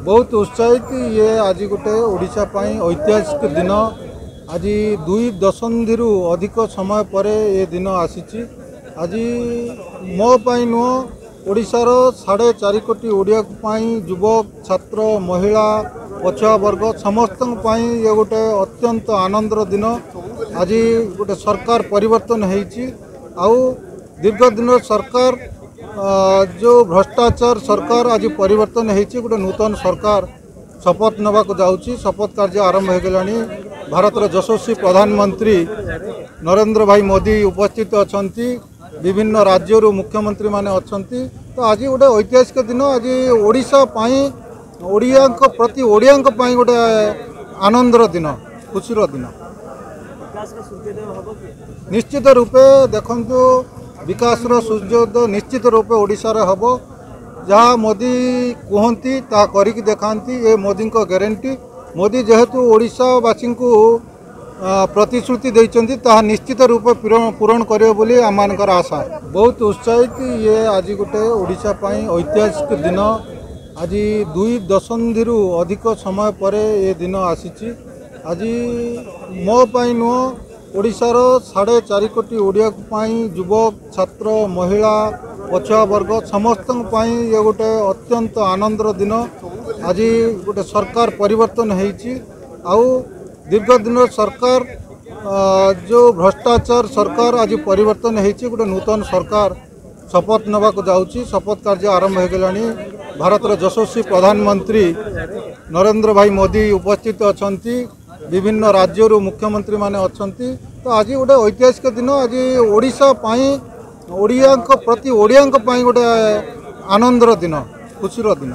बहुत उत्साहित ये आज गोटे ओडिशा पाई ऐतिहासिक दिन। आज 2 दशंधि अधिक समय पर ये दिन आसी। आज मो पाई नुह ओडिशार 4.5 कोटी ओडिया युवक छात्र महिला पछुआ वर्ग समस्त ये गोटे अत्यंत आनंदर दिन। आज गोटे सरकार परिवर्तन होती दीर्घ दिन सरकार जो भ्रष्टाचार सरकार आज परिवर्तन होती गोटे नूतन सरकार शपथ नवाक जाऊँगी। शपथ कार्य आरंभ हो गलानी। भारतर यशस्वी प्रधानमंत्री नरेंद्र भाई मोदी उपस्थित अच्छा। विभिन्न राज्यों मुख्यमंत्री माने अच्छा। तो आज गोटे ऐतिहासिक दिन। आज ओडिशा पाई ओडिया प्रति ओडिया गोटे आनंदर दिन खुशीर दिन। निश्चित रूपे देखु विकास सूर्योदय निश्चित रूपे ओडिशा रे हबो। जहाँ मोदी कहती ता करिक देखांती ये मोदी को गारंटी। मोदी जेहेतु ओडिशावासी को प्रतिश्रुति देइचंती ता निश्चित रूपे पूरण करियो बोली आमानकर आशा। बहुत उत्साहित ये आज गोटे ओडिशा पाई ऐतिहासिक दिन। आज 2 दशंधि अधिक समय पर ये दिन आसी। आज मो पाई नुह ओडिशार 4.5 कोटी ओडिया युवक छात्र महिला पछुआ वर्ग समस्त ये गोटे अत्यंत आनंदर दिन। आज गोटे सरकार परिवर्तन होती दीर्घ दिन सरकार जो भ्रष्टाचार सरकार आज परिवर्तन होती गोटे नूतन सरकार शपथ नवाक जाऊँगी। शपथ कार्य आरंभ हो गलानी। भारतर यशस्वी प्रधानमंत्री नरेंद्र भाई मोदी उपस्थित अच्छा। विभिन्न राज्यों मुख्यमंत्री माने अच्छा। तो आज गोटे ऐतिहासिक दिन। आज ओडिशा पाई ओडिया प्रति ओडिया गोटे आनंदर दिन खुशीर दिन।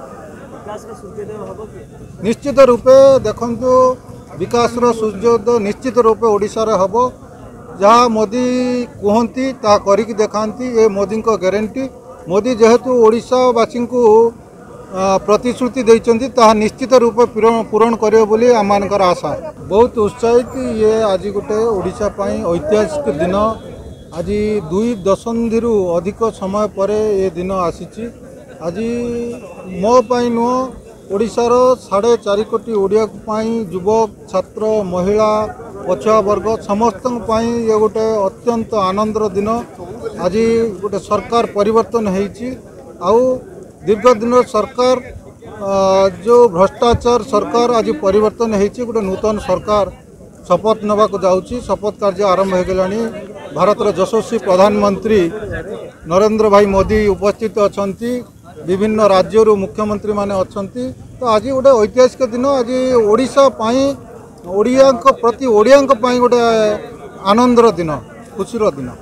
निश्चित रूपे देखु विकास सूर्योदय निश्चित रूपे ओडिशा रे हबो। जहाँ मोदी कहती ता करिक देखांती ये मोदी को गारंटी। मोदी जेहेतु ओडिशावासी को प्रतिश्रुति देइचंती ता निश्चित रूपे पूरण करियो बोली आमानकर आशा। बहुत उत्साहित ये आज गोटे ओडिशा पाई ऐतिहासिक दिन। आज 2 दशंधि अधिक समय पर ये दिन आसी। आज मो पाई नुह ओडिशार 4.5 कोटी ओडिया युवक छात्र महिला पछुआ वर्ग समस्त ये गोटे अत्यंत आनंदर दिन। आज गोटे सरकार परिवर्तन होती दीर्घ दिन सरकार जो भ्रष्टाचार सरकार आज परिवर्तन होती गोटे नूतन सरकार शपथ नवाक जाऊँगी। शपथ कार्य आरंभ हो गलानी। भारतर यशस्वी प्रधानमंत्री नरेंद्र भाई मोदी उपस्थित अच्छा। विभिन्न राज्यों मुख्यमंत्री माने अच्छा। तो आज गोटे ऐतिहासिक दिन। आज ओडिशा पाई ओडिया प्रति ओडिया गोटे आनंदर दिन खुशीर दिन।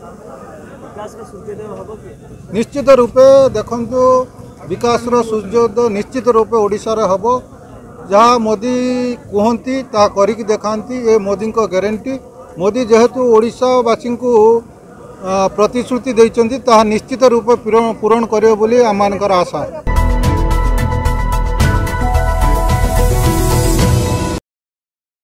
निश्चित रूपे देखु विकास सूर्योदय निश्चित रूपे ओडिशा रे हबो। जहाँ मोदी कहती ता करिक देखांती ये मोदी को गारंटी। मोदी जेहेतु ओडिशावासी को प्रतिश्रुति देइचंती ता निश्चित रूपे पूरण करियो बोली आमानकर आशा।